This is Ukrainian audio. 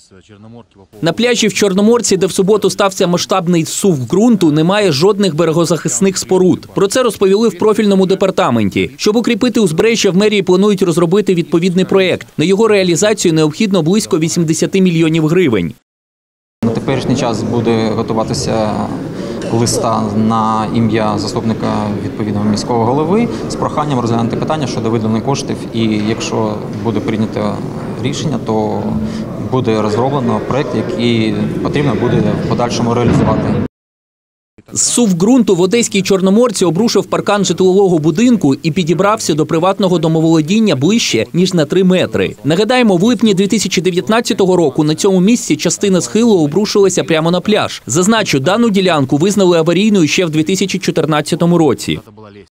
На пляжі в Чорноморці, де в суботу стався масштабний зсув ґрунту, немає жодних берегозахисних споруд. Про це розповіли в профільному департаменті. Щоб укріпити узбережжя, в мерії планують розробити відповідний проєкт. На його реалізацію необхідно близько 80 мільйонів гривень. На теперішній час буде готуватися листа на ім'я заступника відповідного міського голови з проханням розглянути питання щодо виділення коштів. І якщо буде прийнято рішення, то буде розроблено проєкт, який потрібно буде в подальшому реалізувати. Зсув ґрунту в Одеській Чорноморці обрушив паркан житлового будинку і підібрався до приватного домоволодіння ближче, ніж на 3 метри. Нагадаємо, в липні 2019 року на цьому місці частина схилу обрушилася прямо на пляж. Зазначу, дану ділянку визнали аварійною ще в 2014 році.